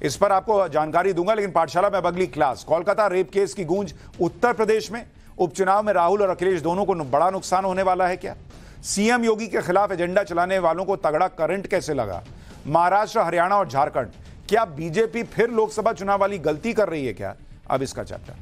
इस पर आपको जानकारी दूंगा, लेकिन पाठशाला में अब अगली क्लास। कोलकाता रेप केस की गूंज उत्तर प्रदेश में। उपचुनाव में राहुल और अखिलेश दोनों को बड़ा नुकसान होने वाला है क्या? सीएम योगी के खिलाफ एजेंडा चलाने वालों को तगड़ा करंट कैसे लगा? महाराष्ट्र, हरियाणा और झारखंड, क्या बीजेपी फिर लोकसभा चुनाव वाली गलती कर रही है क्या? अब इसका चैप्टर।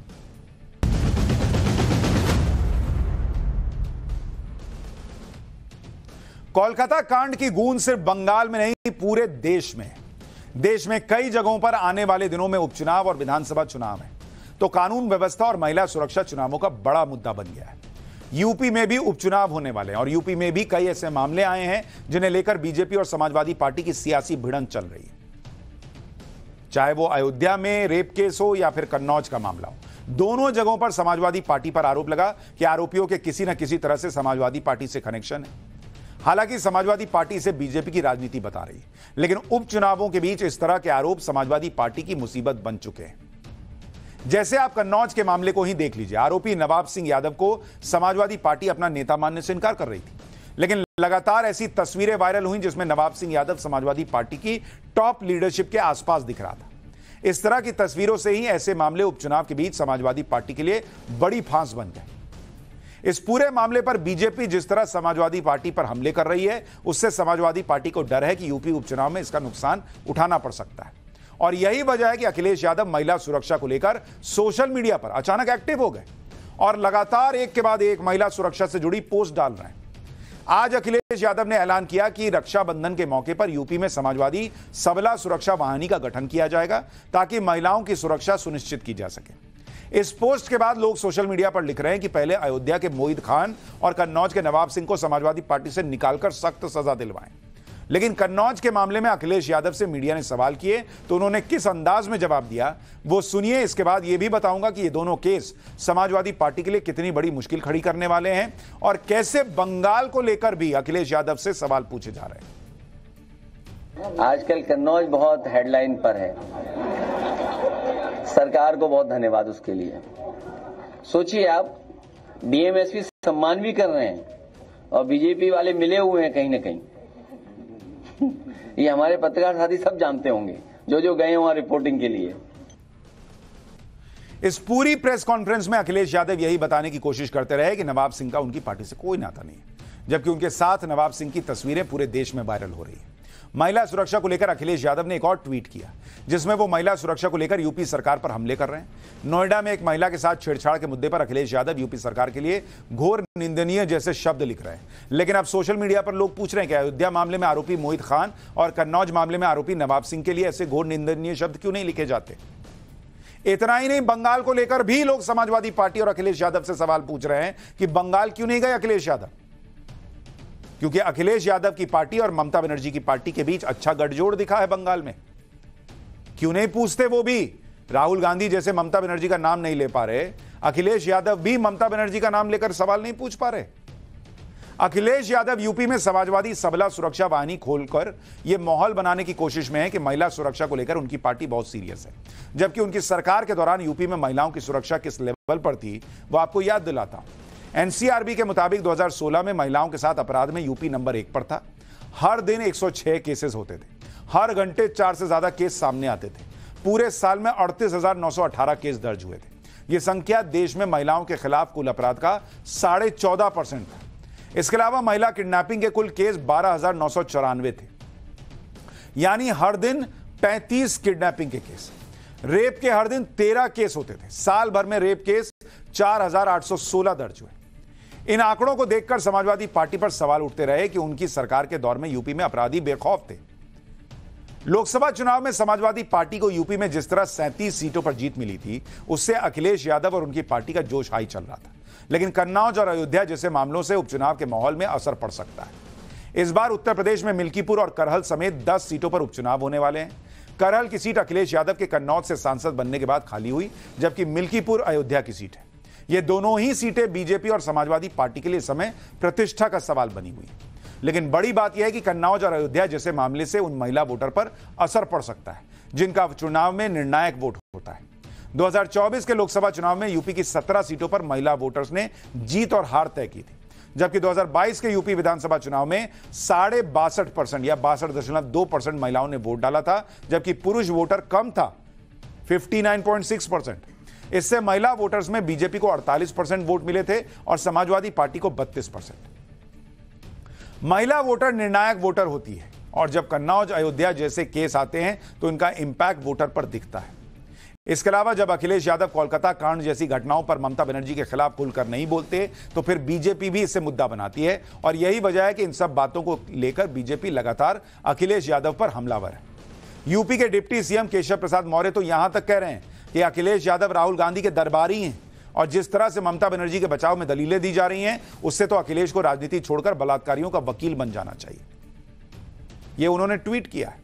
कोलकाता कांड की गूंज सिर्फ बंगाल में नहीं, पूरे देश में। देश में कई जगहों पर आने वाले दिनों में उपचुनाव और विधानसभा चुनाव है, तो कानून व्यवस्था और महिला सुरक्षा चुनावों का बड़ा मुद्दा बन गया है। यूपी में भी उपचुनाव होने वाले हैं और यूपी में भी कई ऐसे मामले आए हैं जिन्हें लेकर बीजेपी और समाजवादी पार्टी की सियासी भिड़ंत चल रही है। चाहे वो अयोध्या में रेप केस हो या फिर कन्नौज का मामला हो, दोनों जगहों पर समाजवादी पार्टी पर आरोप लगा कि आरोपियों के किसी न किसी तरह से समाजवादी पार्टी से कनेक्शन है। हालांकि समाजवादी पार्टी इसे बीजेपी की राजनीति बता रही है, लेकिन उपचुनावों के बीच इस तरह के आरोप समाजवादी पार्टी की मुसीबत बन चुके हैं। जैसे आप कन्नौज के मामले को ही देख लीजिए। आरोपी नवाब सिंह यादव को समाजवादी पार्टी अपना नेता मानने से इनकार कर रही थी, लेकिन लगातार ऐसी तस्वीरें वायरल हुई जिसमें नवाब सिंह यादव समाजवादी पार्टी की टॉप लीडरशिप के आसपास दिख रहा था। इस तरह की तस्वीरों से ही ऐसे मामले उपचुनाव के बीच समाजवादी पार्टी के लिए बड़ी फांस बन गए। इस पूरे मामले पर बीजेपी जिस तरह समाजवादी पार्टी पर हमले कर रही है, उससे समाजवादी पार्टी को डर है कि यूपी उपचुनाव में इसका नुकसान उठाना पड़ सकता है। और यही वजह है कि अखिलेश यादव महिला सुरक्षा को लेकर सोशल मीडिया पर अचानक एक्टिव हो गए और लगातार एक के बाद एक महिला सुरक्षा से जुड़ी पोस्ट डाल रहे हैं। आज अखिलेश यादव ने ऐलान किया कि रक्षाबंधन के मौके पर यूपी में समाजवादी सबला सुरक्षा वाहिनी का गठन किया जाएगा ताकि महिलाओं की सुरक्षा सुनिश्चित की जा सके। इस पोस्ट के बाद लोग सोशल मीडिया पर लिख रहे हैं कि पहले अयोध्या के मोहित खान और कन्नौज के नवाब सिंह को समाजवादी पार्टी से निकालकर सख्त सजा दिलवाएं। लेकिन कन्नौज के मामले में अखिलेश यादव से मीडिया ने सवाल किए तो उन्होंने किस अंदाज में जवाब दिया, वो सुनिए। इसके बाद यह भी बताऊंगा कि ये दोनों केस समाजवादी पार्टी के लिए कितनी बड़ी मुश्किल खड़ी करने वाले हैं और कैसे बंगाल को लेकर भी अखिलेश यादव से सवाल पूछे जा रहे हैं। आजकल कन्नौज बहुत हेडलाइन पर है, सरकार को बहुत धन्यवाद उसके लिए। सोचिए आप, डीएमएसपी सम्मान भी कर रहे हैं और बीजेपी वाले मिले हुए हैं कहीं ना कहीं। ये हमारे पत्रकार साथी सब जानते होंगे जो गए वहां रिपोर्टिंग के लिए। इस पूरी प्रेस कॉन्फ्रेंस में अखिलेश यादव यही बताने की कोशिश करते रहे कि नवाब सिंह का उनकी पार्टी से कोई नाता नहीं है, जबकि उनके साथ नवाब सिंह की तस्वीरें पूरे देश में वायरल हो रही है। महिला सुरक्षा को लेकर अखिलेश यादव ने एक और ट्वीट किया जिसमें वो महिला सुरक्षा को लेकर यूपी सरकार पर हमले कर रहे हैं। नोएडा में एक महिला के साथ छेड़छाड़ के मुद्दे पर अखिलेश यादव यूपी सरकार के लिए घोर निंदनीय जैसे शब्द लिख रहे हैं। लेकिन अब सोशल मीडिया पर लोग पूछ रहे हैं कि अयोध्या मामले में आरोपी मोहित खान और कन्नौज मामले में आरोपी नवाब सिंह के लिए ऐसे घोर निंदनीय शब्द क्यों नहीं लिखे जाते। इतना ही नहीं, बंगाल को लेकर भी लोग समाजवादी पार्टी और अखिलेश यादव से सवाल पूछ रहे हैं कि बंगाल क्यों नहीं गए अखिलेश यादव, क्योंकि अखिलेश यादव की पार्टी और ममता बनर्जी की पार्टी के बीच अच्छा गठजोड़ दिखा है बंगाल में। क्यों नहीं पूछते वो भी? राहुल गांधी जैसे ममता बनर्जी का नाम नहीं ले पा रहे, अखिलेश यादव भी ममता बनर्जी का नाम लेकर सवाल नहीं पूछ पा रहे। अखिलेश यादव यूपी में समाजवादी सबला सुरक्षा वाहिनी खोलकर यह माहौल बनाने की कोशिश में है कि महिला सुरक्षा को लेकर उनकी पार्टी बहुत सीरियस है, जबकि उनकी सरकार के दौरान यूपी में महिलाओं की सुरक्षा किस लेवल पर थी वो आपको याद दिलाता हूं। एनसीआरबी के मुताबिक 2016 में महिलाओं के साथ अपराध में यूपी नंबर 1 पर था। हर दिन 106 केसेस होते थे, हर घंटे 4 से ज्यादा केस सामने आते थे। पूरे साल में 38,918 केस दर्ज हुए थे। यह संख्या देश में महिलाओं के खिलाफ कुल अपराध का 14.5% था। इसके अलावा महिला किडनैपिंग के कुल केस 12,994 थे, यानी हर दिन 35 किडनैपिंग के केस। रेप के हर दिन 13 केस होते थे। साल भर में रेप केस 4,816 दर्ज हुए। इन आंकड़ों को देखकर समाजवादी पार्टी पर सवाल उठते रहे कि उनकी सरकार के दौर में यूपी में अपराधी बेखौफ थे। लोकसभा चुनाव में समाजवादी पार्टी को यूपी में जिस तरह 37 सीटों पर जीत मिली थी, उससे अखिलेश यादव और उनकी पार्टी का जोश हाई चल रहा था। लेकिन कन्नौज और अयोध्या जैसे मामलों से उपचुनाव के माहौल में असर पड़ सकता है। इस बार उत्तर प्रदेश में मिल्कीपुर और करहल समेत 10 सीटों पर उपचुनाव होने वाले हैं। करहल की सीट अखिलेश यादव के कन्नौज से सांसद बनने के बाद खाली हुई, जबकि मिल्कीपुर अयोध्या की सीट है। ये दोनों ही सीटें बीजेपी और समाजवादी पार्टी के लिए इस समय प्रतिष्ठा का सवाल बनी हुई है। लेकिन बड़ी बात यह है कि कन्नौज और अयोध्या जैसे मामले से उन महिला वोटर पर असर पड़ सकता है जिनका चुनाव में निर्णायक वोट होता है। 2024 के लोकसभा चुनाव में यूपी की 17 सीटों पर महिला वोटर्स ने जीत और हार तय की थी। जबकि 2022 के यूपी विधानसभा चुनाव में 62.5% या 62.2% महिलाओं ने वोट डाला था, जबकि पुरुष वोटर कम था 59.6%। इससे महिला वोटर्स में बीजेपी को 48% वोट मिले थे और समाजवादी पार्टी को 32%। महिला वोटर निर्णायक वोटर होती है और जब कन्नौज, अयोध्या जैसे केस आते हैं तो इनका इंपैक्ट वोटर पर दिखता है। इसके अलावा जब अखिलेश यादव कोलकाता कांड जैसी घटनाओं पर ममता बनर्जी के खिलाफ खुलकर नहीं बोलते तो फिर बीजेपी भी इससे मुद्दा बनाती है और यही वजह है कि इन सब बातों को लेकर बीजेपी लगातार अखिलेश यादव पर हमलावर है। यूपी के डिप्टी सीएम केशव प्रसाद मौर्य तो यहां तक कह रहे हैं कि अखिलेश यादव राहुल गांधी के दरबारी हैं और जिस तरह से ममता बनर्जी के बचाव में दलीलें दी जा रही हैं, उससे तो अखिलेश को राजनीति छोड़कर बलात्कारियों का वकील बन जाना चाहिए। यह उन्होंने ट्वीट किया है।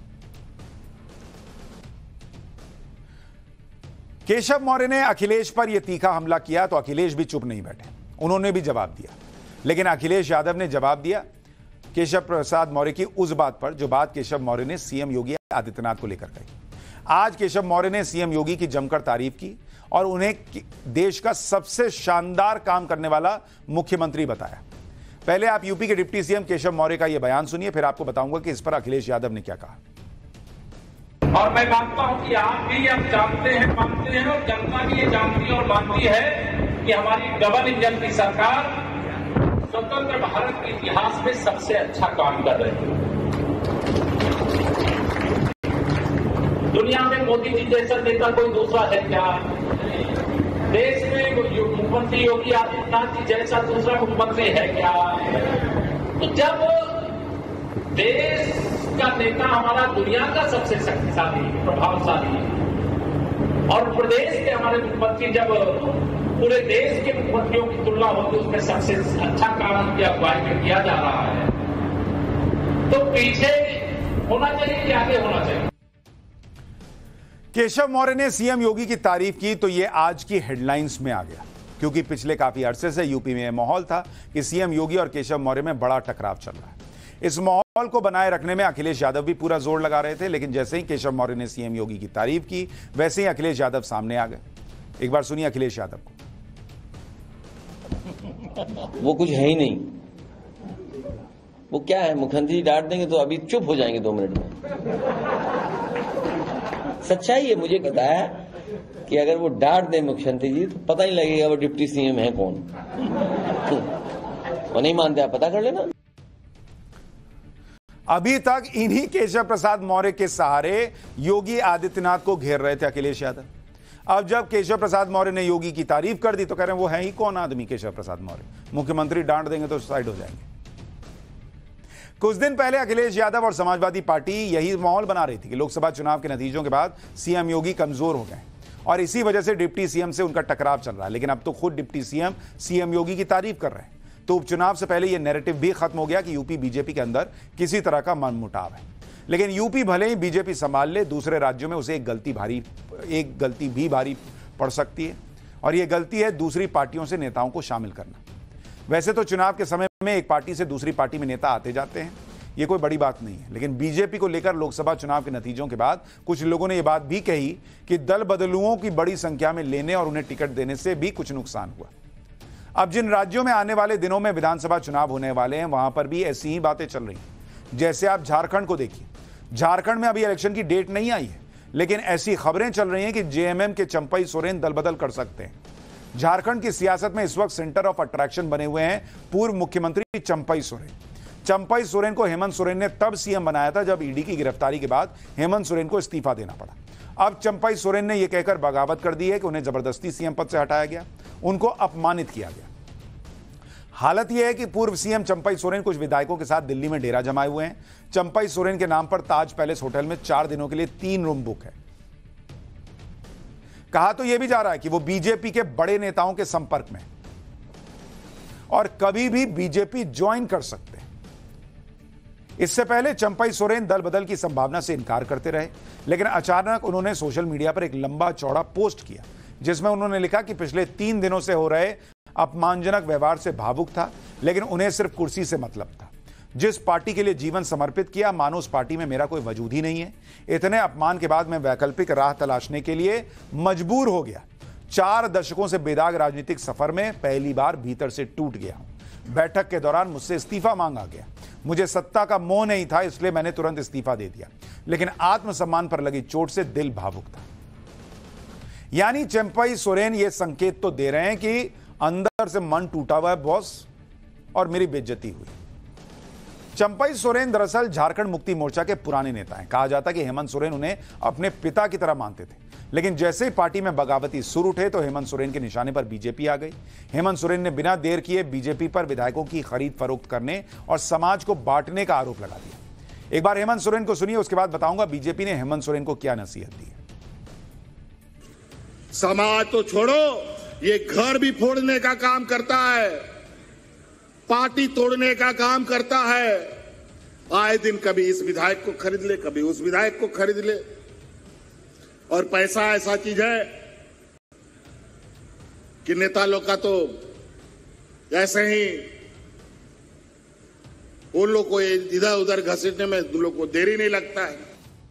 केशव मौर्य ने अखिलेश पर यह तीखा हमला किया तो अखिलेश भी चुप नहीं बैठे, उन्होंने भी जवाब दिया। लेकिन अखिलेश यादव ने जवाब दिया केशव प्रसाद मौर्य की उस बात पर जो बात केशव मौर्य ने सीएम योगी आदित्यनाथ को लेकर कही। आज केशव मौर्य ने सीएम योगी की जमकर तारीफ की और उन्हें देश का सबसे शानदार काम करने वाला मुख्यमंत्री बताया। पहले आप यूपी के डिप्टी सीएम केशव मौर्य का यह बयान सुनिए, फिर आपको बताऊंगा कि इस पर अखिलेश यादव ने क्या कहा। और मैं मानता हूं कि आप भी अब जानते हैं, मानते हैं और जनता भी ये जानती और मानती है कि हमारी डबल इंजन की सरकार स्वतंत्र भारत के इतिहास में सबसे अच्छा काम कर रही है। दुनिया में मोदी जी जैसा नेता कोई दूसरा है क्या? देश में मुख्यमंत्री योगी आदित्यनाथ जी जैसा दूसरा मुख्यमंत्री है क्या? तो जब देश का नेता हमारा दुनिया का सबसे शक्तिशाली, प्रभावशाली और प्रदेश के हमारे मुख्यमंत्री जब पूरे देश के मुख्यमंत्रियों की तुलना होती है उसमें सबसे अच्छा काम की अगुवाई में किया जा रहा है, तो पीछे होना चाहिए कि आगे होना चाहिए? केशव मौर्य ने सीएम योगी की तारीफ की तो यह आज की हेडलाइंस में आ गया, क्योंकि पिछले काफी अरसे से यूपी में यह माहौल था कि सीएम योगी और केशव मौर्य में बड़ा टकराव चल रहा है। इस माहौल को बनाए रखने में अखिलेश यादव भी पूरा जोर लगा रहे थे, लेकिन जैसे ही केशव मौर्य ने सीएम योगी की तारीफ की वैसे ही अखिलेश यादव सामने आ गए। एक बार सुनिए अखिलेश यादव को। वो कुछ है ही नहीं, वो क्या है, मुख्यमंत्री डांट देंगे तो अभी चुप हो जाएंगे 2 मिनट में। सच्चाई है, मुझे पता है कि अगर वो डांट दें मुख्यमंत्री जी तो पता नहीं लगेगा वो डिप्टी सीएम है कौन। वो नहीं मानते, आप पता कर लेना। अभी तक इन्हीं केशव प्रसाद मौर्य के सहारे योगी आदित्यनाथ को घेर रहे थे अखिलेश यादव। अब जब केशव प्रसाद मौर्य ने योगी की तारीफ कर दी तो कह रहे हैं वो है ही कौन आदमी केशव प्रसाद मौर्य, मुख्यमंत्री डांट देंगे तो साइड हो जाएंगे। कुछ दिन पहले अखिलेश यादव और समाजवादी पार्टी यही माहौल बना रही थी कि लोकसभा चुनाव के नतीजों के बाद सीएम योगी कमजोर हो गए और इसी वजह से डिप्टी सीएम से उनका टकराव चल रहा है। लेकिन अब तो खुद डिप्टी सीएम योगी की तारीफ कर रहे हैं, तो उपचुनाव से पहले यह नैरेटिव भी खत्म हो गया कि यूपी बीजेपी के अंदर किसी तरह का मनमुटाव है। लेकिन यूपी भले ही बीजेपी संभाल ले, दूसरे राज्यों में उसे एक गलती भी भारी पड़ सकती है और यह गलती है दूसरी पार्टियों से नेताओं को शामिल करना। वैसे तो चुनाव के समय में एक पार्टी से दूसरी पार्टी में नेता आते जाते हैं, यह कोई बड़ी बात नहीं है। लेकिन बीजेपी को लेकर लोकसभा चुनाव के नतीजों के बाद कुछ लोगों ने यह बात भी कही कि दल बदलुओं की बड़ी संख्या में लेने और उन्हें टिकट देने से भी कुछ नुकसान हुआ। अब जिन राज्यों में आने वाले दिनों में विधानसभा चुनाव होने वाले हैं वहां पर भी ऐसी ही बातें चल रही हैं। जैसे आप झारखंड को देखिए, झारखंड में अभी इलेक्शन की डेट नहीं आई है, लेकिन ऐसी खबरें चल रही हैं कि जेएमएम के चंपई सोरेन दल बदल कर सकते हैं। झारखंड की सियासत में इस वक्त सेंटर ऑफ अट्रैक्शन बने हुए हैं पूर्व मुख्यमंत्री चंपई सोरेन। चंपई सोरेन को हेमंत सोरेन ने तब सीएम बनाया था जब ईडी की गिरफ्तारी के बाद हेमंत सोरेन को इस्तीफा देना पड़ा। अब चंपई सोरेन ने यह कहकर बगावत कर दी है कि उन्हें जबरदस्ती सीएम पद से हटाया गया, उनको अपमानित किया गया। हालत यह है कि पूर्व सीएम चंपई सोरेन कुछ विधायकों के साथ दिल्ली में डेरा जमाए हुए हैं। चंपई सोरेन के नाम पर ताज पैलेस होटल में 4 दिनों के लिए 3 रूम बुक है। कहा तो यह भी जा रहा है कि वो बीजेपी के बड़े नेताओं के संपर्क में और कभी भी बीजेपी ज्वाइन कर सकते हैं। इससे पहले चंपई सोरेन दल बदल की संभावना से इनकार करते रहे, लेकिन अचानक उन्होंने सोशल मीडिया पर एक लंबा चौड़ा पोस्ट किया जिसमें उन्होंने लिखा कि पिछले 3 दिनों से हो रहे अपमानजनक व्यवहार से भावुक था, लेकिन उन्हें सिर्फ कुर्सी से मतलब था। जिस पार्टी के लिए जीवन समर्पित किया, मानो उस पार्टी में मेरा कोई वजूद ही नहीं है। इतने अपमान के बाद मैं वैकल्पिक राह तलाशने के लिए मजबूर हो गया। 4 दशकों से बेदाग राजनीतिक सफर में पहली बार भीतर से टूट गया हूं। बैठक के दौरान मुझसे इस्तीफा मांगा गया। मुझे सत्ता का मोह नहीं था, इसलिए मैंने तुरंत इस्तीफा दे दिया, लेकिन आत्मसम्मान पर लगी चोट से दिल भावुक था। यानी चंपई सोरेन ये संकेत तो दे रहे हैं कि अंदर से मन टूटा हुआ है बॉस, और मेरी बेइज्जती हुई। चंपई सोरेन दरअसल झारखंड मुक्ति मोर्चा के पुराने नेता हैं। कहा जाता कि हेमंत सोरेन उन्हें अपने पिता की तरह मानते थे, लेकिन जैसे ही पार्टी में बगावती सुर उठे तो हेमंत सोरेन के निशाने पर बीजेपी आ गई। हेमंत सोरेन ने बिना देर किए बीजेपी पर विधायकों की खरीद फरोख्त करने और समाज को बांटने का आरोप लगा दिया। एक बार हेमंत सोरेन को सुनिए, उसके बाद बताऊंगा बीजेपी ने हेमंत सोरेन को क्या नसीहत दी है। समाज तो छोड़ो, ये घर भी फोड़ने का काम करता है, पार्टी तोड़ने का काम करता है। आए दिन कभी इस विधायक को खरीद ले, कभी उस विधायक को खरीद ले। और पैसा ऐसा चीज है कि नेता लोग का तो ऐसे ही उन लोग को इधर उधर घसीटने में उन लोग को देरी नहीं लगता है।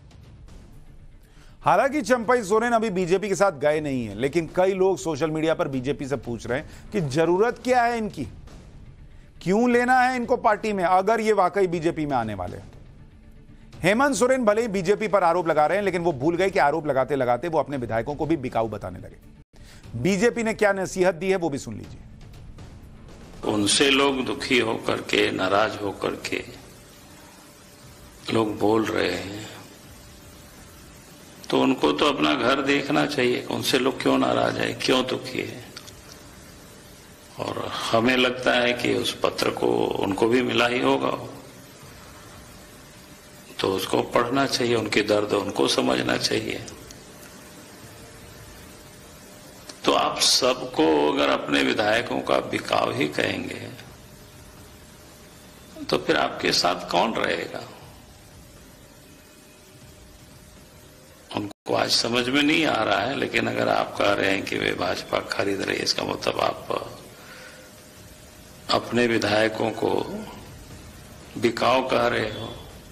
हालांकि चंपई सोरेन अभी बीजेपी के साथ गए नहीं है, लेकिन कई लोग सोशल मीडिया पर बीजेपी से पूछ रहे हैं कि जरूरत क्या है इनकी, क्यों लेना है इनको पार्टी में अगर ये वाकई बीजेपी में आने वाले हैं। हेमंत सोरेन भले ही बीजेपी पर आरोप लगा रहे हैं, लेकिन वो भूल गए कि आरोप लगाते लगाते वो अपने विधायकों को भी बिकाऊ बताने लगे। बीजेपी ने क्या नसीहत दी है वो भी सुन लीजिए। उनसे लोग दुखी होकर के, नाराज होकर के लोग बोल रहे हैं, तो उनको तो अपना घर देखना चाहिए। उनसे लोग क्यों नाराज है, क्यों दुखी है। और हमें लगता है कि उस पत्र को उनको भी मिला ही होगा, तो उसको पढ़ना चाहिए, उनके दर्द उनको समझना चाहिए। तो आप सबको अगर अपने विधायकों का बिकाव ही कहेंगे तो फिर आपके साथ कौन रहेगा। उनको आज समझ में नहीं आ रहा है, लेकिन अगर आप कह रहे हैं कि वे भाजपा खरीद रही है, इसका मतलब आप अपने विधायकों को बिकाऊ कह रहे हो।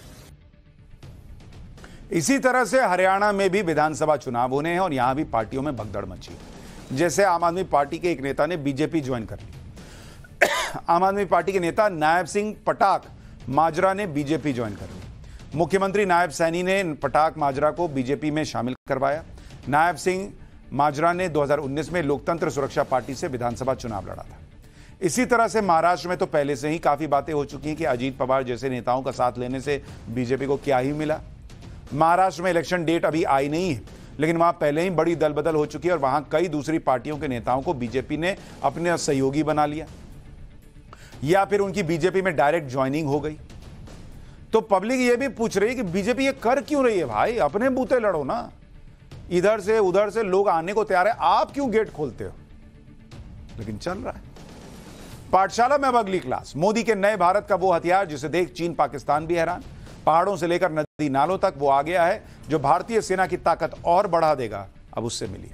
इसी तरह से हरियाणा में भी विधानसभा चुनाव होने हैं और यहां भी पार्टियों में भगदड़ मची। जैसे आम आदमी पार्टी के एक नेता ने बीजेपी ज्वाइन कर ली। आम आदमी पार्टी के नेता नायब सिंह पटाक माजरा ने बीजेपी ज्वाइन कर ली। मुख्यमंत्री नायब सैनी ने पटाक माजरा को बीजेपी में शामिल करवाया। नायब सिंह माजरा ने 2019 में लोकतंत्र सुरक्षा पार्टी से विधानसभा चुनाव लड़ा था। इसी तरह से महाराष्ट्र में तो पहले से ही काफी बातें हो चुकी हैं कि अजीत पवार जैसे नेताओं का साथ लेने से बीजेपी को क्या ही मिला। महाराष्ट्र में इलेक्शन डेट अभी आई नहीं है, लेकिन वहां पहले ही बड़ी दल बदल हो चुकी है और वहां कई दूसरी पार्टियों के नेताओं को बीजेपी ने अपने सहयोगी बना लिया या फिर उनकी बीजेपी में डायरेक्ट ज्वाइनिंग हो गई। तो पब्लिक ये भी पूछ रही है कि बीजेपी ये कर क्यों रही है भाई, अपने बूते लड़ो ना। इधर से उधर से लोग आने को तैयार है, आप क्यों गेट खोलते हो। लेकिन चल रहा है। पाठशाला में अब अगली क्लास। मोदी के नए भारत का वो हथियार जिसे देख चीन पाकिस्तान भी हैरान। पहाड़ों से लेकर नदी नालों तक वो आ गया है जो भारतीय सेना की ताकत और बढ़ा देगा। अब उससे मिलिए।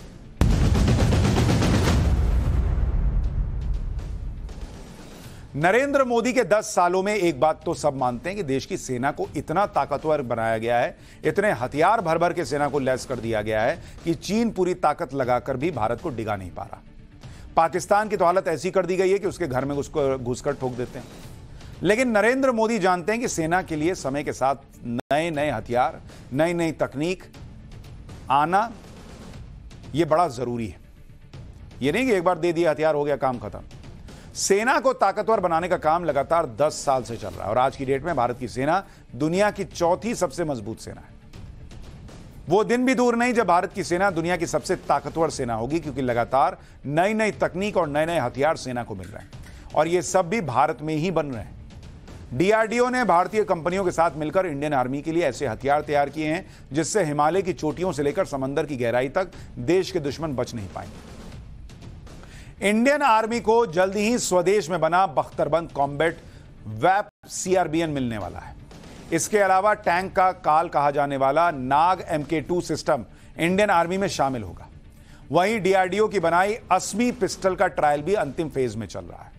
नरेंद्र मोदी के 10 सालों में एक बात तो सब मानते हैं कि देश की सेना को इतना ताकतवर बनाया गया है, इतने हथियार भर भर के सेना को लैस कर दिया गया है कि चीन पूरी ताकत लगाकर भी भारत को डिगा नहीं पा रहा। पाकिस्तान की तो हालत ऐसी कर दी गई है कि उसके घर में उसको घुसकर ठोक देते हैं। लेकिन नरेंद्र मोदी जानते हैं कि सेना के लिए समय के साथ नए नए हथियार, नई नई तकनीक आना यह बड़ा जरूरी है। यह नहीं कि एक बार दे दिया हथियार हो गया काम खत्म। सेना को ताकतवर बनाने का काम लगातार 10 साल से चल रहा है और आज की डेट में भारत की सेना दुनिया की चौथी सबसे मजबूत सेना है। वो दिन भी दूर नहीं जब भारत की सेना दुनिया की सबसे ताकतवर सेना होगी, क्योंकि लगातार नई नई तकनीक और नए नए हथियार सेना को मिल रहे हैं और ये सब भी भारत में ही बन रहे हैं। डीआरडीओ ने भारतीय कंपनियों के साथ मिलकर इंडियन आर्मी के लिए ऐसे हथियार तैयार किए हैं जिससे हिमालय की चोटियों से लेकर समंदर की गहराई तक देश के दुश्मन बच नहीं पाएंगे। इंडियन आर्मी को जल्दी ही स्वदेश में बना बख्तरबंद कॉम्बैट वैप CRBN मिलने वाला है। इसके अलावा टैंक का काल कहा जाने वाला नाग MK2 सिस्टम इंडियन आर्मी में शामिल होगा। वहीं डीआरडीओ की बनाई असमी पिस्टल का ट्रायल भी अंतिम फेज में चल रहा है।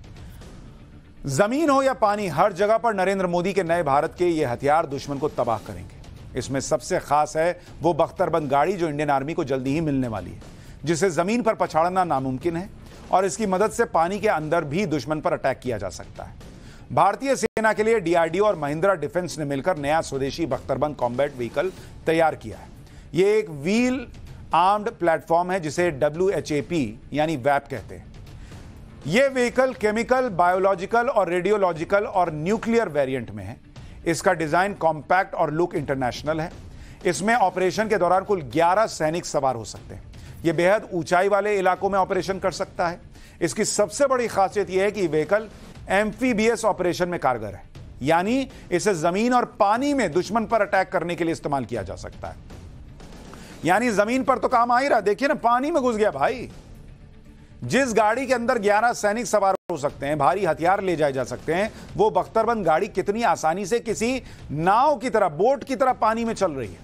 जमीन हो या पानी, हर जगह पर नरेंद्र मोदी के नए भारत के ये हथियार दुश्मन को तबाह करेंगे। इसमें सबसे खास है वो बख्तरबंद गाड़ी जो इंडियन आर्मी को जल्दी ही मिलने वाली है, जिसे जमीन पर पछाड़ना नामुमकिन है और इसकी मदद से पानी के अंदर भी दुश्मन पर अटैक किया जा सकता है। भारतीय सेना के लिए डीआरडीओ और महिंद्रा डिफेंस ने मिलकर नया स्वदेशी बख्तरबंद कॉम्बैट व्हीकल तैयार किया है। यह एक व्हील आर्म्ड प्लेटफॉर्म है जिसे WHAP यानी वैप कहते हैं। यह व्हीकल केमिकल, बायोलॉजिकल और रेडियोलॉजिकल और न्यूक्लियर वेरिएंट में है। इसका डिजाइन कॉम्पैक्ट और लुक इंटरनेशनल है। इसमें ऑपरेशन के दौरान कुल 11 सैनिक सवार हो सकते हैं। यह बेहद ऊंचाई वाले इलाकों में ऑपरेशन कर सकता है। इसकी सबसे बड़ी खासियत यह है कि व्हीकल एम्फीबियस ऑपरेशन में कारगर है, यानी इसे जमीन और पानी में दुश्मन पर अटैक करने के लिए इस्तेमाल किया जा सकता है। यानी जमीन पर तो काम आ ही रहा, देखिए ना, पानी में घुस गया भाई। जिस गाड़ी के अंदर 11 सैनिक सवार हो सकते हैं, भारी हथियार ले जाए जा सकते हैं, वो बख्तरबंद गाड़ी कितनी आसानी से किसी नाव की तरह, बोट की तरह पानी में चल रही है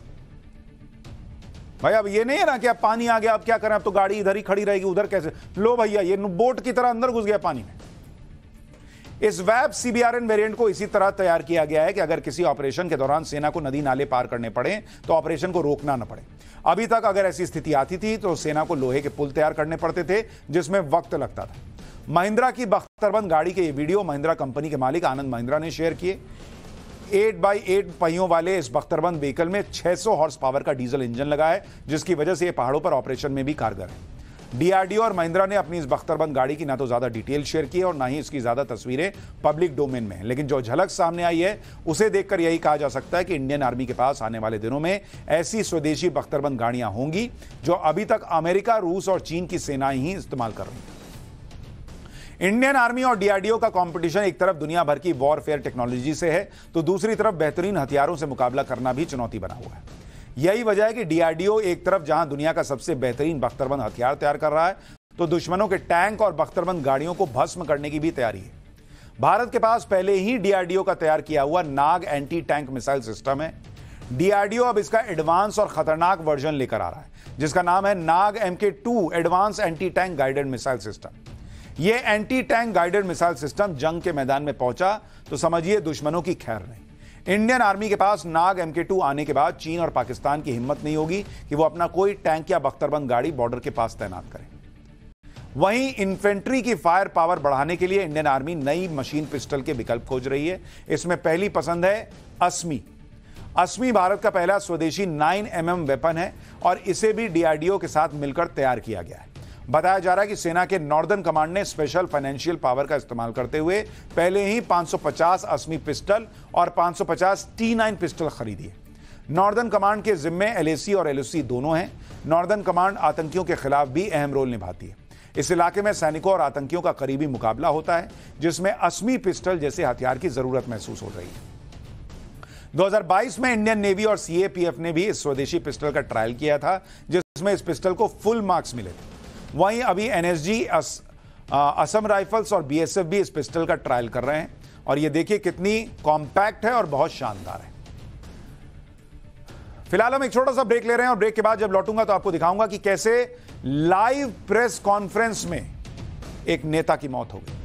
भाई। अब ये नहीं है ना कि अब पानी आ गया, अब क्या करें, अब तो गाड़ी इधर ही खड़ी रहेगी, उधर कैसे, लो भैया, ये बोट की तरह अंदर घुस गया पानी में। इस वैप CBRN वेरिएंट को इसी तरह तैयार किया गया है कि अगर किसी ऑपरेशन के दौरान सेना को नदी नाले पार करने पड़े तो ऑपरेशन को रोकना न पड़े। अभी तक अगर ऐसी स्थिति आती थी तो सेना को लोहे के पुल तैयार करने पड़ते थे, जिसमें वक्त लगता था। महिंद्रा की बख्तरबंद गाड़ी के ये वीडियो महिंद्रा कंपनी के मालिक आनंद महिंद्रा ने शेयर किए। 8x8 पहियों वाले इस बख्तरबंद व्हीकल में 600 हॉर्स पावर का डीजल इंजन लगा है, जिसकी वजह से यह पहाड़ों पर ऑपरेशन में भी कारगर है। डीआरडीओ और महिंद्रा ने अपनी इस बख्तरबंद गाड़ी की ना तो ज्यादा डिटेल शेयर की है और ना ही इसकी ज्यादा तस्वीरें पब्लिक डोमेन में हैं, लेकिन जो झलक सामने आई है उसे देखकर यही कहा जा सकता है कि इंडियन आर्मी के पास आने वाले दिनों में ऐसी स्वदेशी बख्तरबंद गाड़ियां होंगी जो अभी तक अमेरिका, रूस और चीन की सेनाएं ही इस्तेमाल कर रही हैं। इंडियन आर्मी और डीआरडीओ का कंपटीशन एक तरफ दुनिया भर की वॉरफेयर टेक्नोलॉजी से है तो दूसरी तरफ बेहतरीन हथियारों से मुकाबला करना भी चुनौती बना हुआ है। यही वजह है कि डीआरडीओ एक तरफ जहां दुनिया का सबसे बेहतरीन बख्तरबंद हथियार तैयार कर रहा है तो दुश्मनों के टैंक और बख्तरबंद गाड़ियों को भस्म करने की भी तैयारी है। भारत के पास पहले ही डीआरडीओ का तैयार किया हुआ Nag anti tank missile system है। डीआरडीओ अब इसका एडवांस और खतरनाक वर्जन लेकर आ रहा है जिसका नाम है Nag MK2 advance anti tank guided missile system. यह anti tank guided missile system जंग के मैदान में पहुंचा तो समझिए दुश्मनों की खैर नहीं। इंडियन आर्मी के पास नाग MK2 आने के बाद चीन और पाकिस्तान की हिम्मत नहीं होगी कि वो अपना कोई टैंक या बख्तरबंद गाड़ी बॉर्डर के पास तैनात करें। वहीं इन्फेंट्री की फायर पावर बढ़ाने के लिए इंडियन आर्मी नई मशीन पिस्टल के विकल्प खोज रही है। इसमें पहली पसंद है अस्मी। अस्मी भारत का पहला स्वदेशी 9mm वेपन है और इसे भी डीआरडीओ के साथ मिलकर तैयार किया गया है। बताया जा रहा है कि सेना के नॉर्दर्न कमांड ने स्पेशल फाइनेंशियल पावर का इस्तेमाल करते हुए पहले ही 550 अस्मी पिस्टल और 550 T9 पिस्टल खरीदी है। नॉर्दर्न कमांड के जिम्मे LAC और LOC दोनों हैं। नॉर्दर्न कमांड आतंकियों के खिलाफ भी अहम रोल निभाती है। इस इलाके में सैनिकों और आतंकियों का करीबी मुकाबला होता है जिसमें अस्मी पिस्टल जैसे हथियार की जरूरत महसूस हो रही है। 2022 में इंडियन नेवी और CAPF ने भी इस स्वदेशी पिस्टल का ट्रायल किया था जिसमें इस पिस्टल को फुल मार्क्स मिले थे। वहीं अभी NSG, असम राइफल्स और BSF भी इस पिस्टल का ट्रायल कर रहे हैं और ये देखिए कितनी कॉम्पैक्ट है और बहुत शानदार है। फिलहाल हम एक छोटा सा ब्रेक ले रहे हैं और ब्रेक के बाद जब लौटूंगा तो आपको दिखाऊंगा कि कैसे लाइव प्रेस कॉन्फ्रेंस में एक नेता की मौत हो गई।